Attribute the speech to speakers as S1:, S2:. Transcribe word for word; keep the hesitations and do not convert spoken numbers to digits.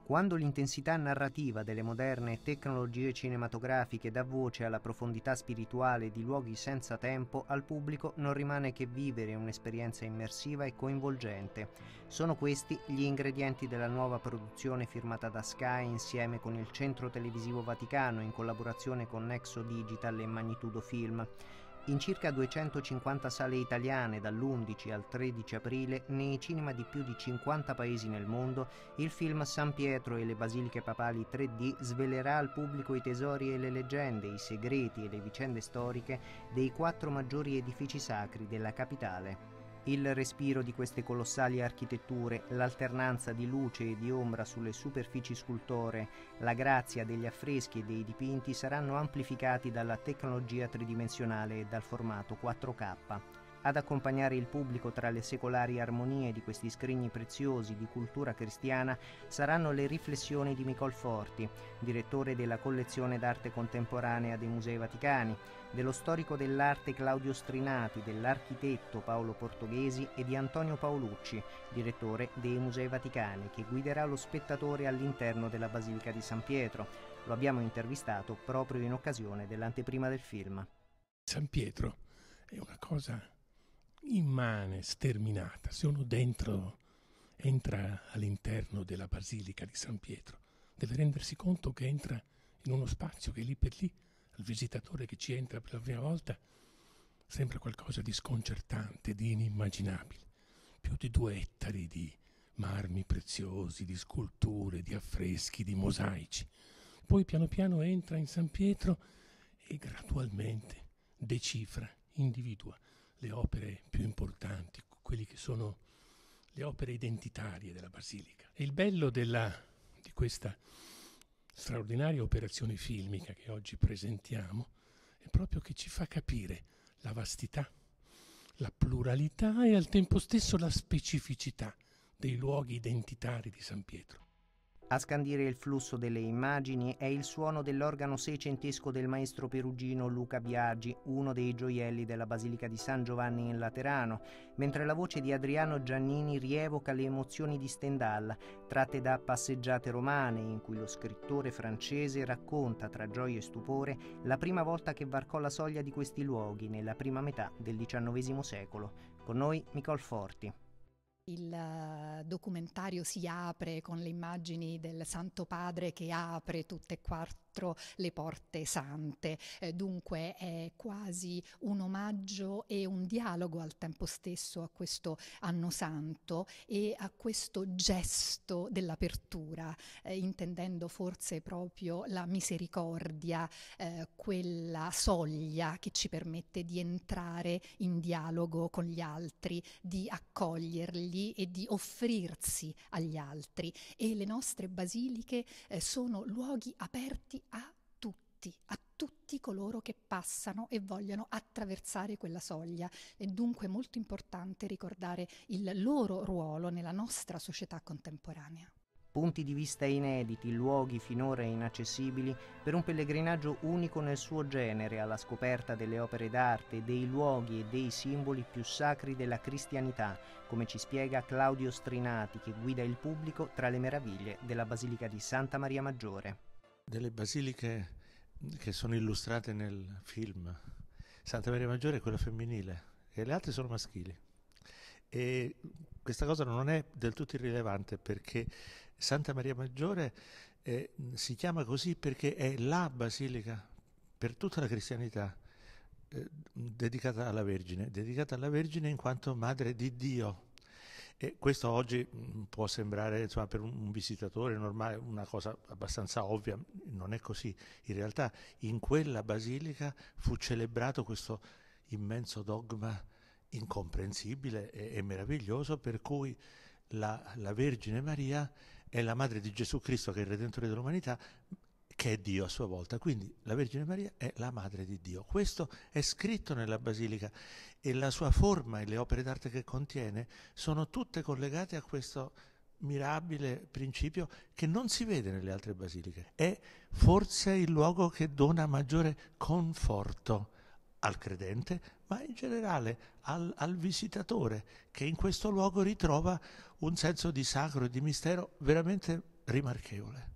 S1: Quando l'intensità narrativa delle moderne tecnologie cinematografiche dà voce alla profondità spirituale di luoghi senza tempo, al pubblico non rimane che vivere un'esperienza immersiva e coinvolgente. Sono questi gli ingredienti della nuova produzione firmata da Sky insieme con il Centro Televisivo Vaticano in collaborazione con Nexo Digital e Magnitudo Film. In circa duecentocinquanta sale italiane dall'undici al tredici aprile, nei cinema di più di cinquanta paesi nel mondo, il film San Pietro e le Basiliche Papali tre D svelerà al pubblico i tesori e le leggende, i segreti e le vicende storiche dei quattro maggiori edifici sacri della capitale. Il respiro di queste colossali architetture, l'alternanza di luce e di ombra sulle superfici scultoree, la grazia degli affreschi e dei dipinti saranno amplificati dalla tecnologia tridimensionale e dal formato quattro K. Ad accompagnare il pubblico tra le secolari armonie di questi scrigni preziosi di cultura cristiana saranno le riflessioni di Micol Forti, direttore della collezione d'arte contemporanea dei Musei Vaticani, dello storico dell'arte Claudio Strinati, dell'architetto Paolo Portoghesi e di Antonio Paolucci, direttore dei Musei Vaticani, che guiderà lo spettatore all'interno della Basilica di San Pietro. Lo abbiamo intervistato proprio in occasione dell'anteprima del film.
S2: San Pietro è una cosa immane, sterminata. Se uno dentro entra all'interno della Basilica di San Pietro, deve rendersi conto che entra in uno spazio che lì per lì, al visitatore che ci entra per la prima volta, sembra qualcosa di sconcertante, di inimmaginabile. Più di due ettari di marmi preziosi, di sculture, di affreschi, di mosaici. Poi piano piano entra in San Pietro e gradualmente decifra, individua le opere più importanti, quelli che sono le opere identitarie della Basilica. E il bello della, di questa straordinaria operazione filmica che oggi presentiamo è proprio che ci fa capire la vastità, la pluralità e al tempo stesso la specificità dei luoghi identitari di San Pietro.
S1: A scandire il flusso delle immagini è il suono dell'organo seicentesco del maestro perugino Luca Biagi, uno dei gioielli della Basilica di San Giovanni in Laterano, mentre la voce di Adriano Giannini rievoca le emozioni di Stendhal, tratte da Passeggiate romane, in cui lo scrittore francese racconta tra gioia e stupore la prima volta che varcò la soglia di questi luoghi nella prima metà del diciannovesimo secolo. Con noi Micol Forti.
S3: Il documentario si apre con le immagini del Santo Padre che apre tutte e quattro le porte sante, eh, dunque è quasi un omaggio e un dialogo al tempo stesso a questo anno santo e a questo gesto dell'apertura, eh, intendendo forse proprio la misericordia, eh, quella soglia che ci permette di entrare in dialogo con gli altri, di accoglierli e di offrirsi agli altri. E le nostre basiliche eh, sono luoghi aperti a tutti, a tutti coloro che passano e vogliono attraversare quella soglia. È dunque molto importante ricordare il loro ruolo nella nostra società contemporanea.
S1: Punti di vista inediti, luoghi finora inaccessibili, per un pellegrinaggio unico nel suo genere alla scoperta delle opere d'arte, dei luoghi e dei simboli più sacri della cristianità, come ci spiega Claudio Strinati, che guida il pubblico tra le meraviglie della Basilica di Santa Maria Maggiore.
S4: Delle basiliche che sono illustrate nel film, Santa Maria Maggiore è quella femminile e le altre sono maschili. E questa cosa non è del tutto irrilevante, perché Santa Maria Maggiore eh, si chiama così perché è la basilica per tutta la cristianità eh, dedicata alla Vergine, dedicata alla Vergine in quanto Madre di Dio. E questo oggi può sembrare, insomma, per un visitatore normale una cosa abbastanza ovvia, non è così. In realtà in quella basilica fu celebrato questo immenso dogma incomprensibile e, e meraviglioso, per cui la, la Vergine Maria è la madre di Gesù Cristo, che è il Redentore dell'umanità, che è Dio a sua volta. Quindi la Vergine Maria è la madre di Dio. Questo è scritto nella Basilica e la sua forma e le opere d'arte che contiene sono tutte collegate a questo mirabile principio che non si vede nelle altre basiliche. È forse il luogo che dona maggiore conforto al credente, ma in generale al, al visitatore, che in questo luogo ritrova un senso di sacro e di mistero veramente rimarchevole.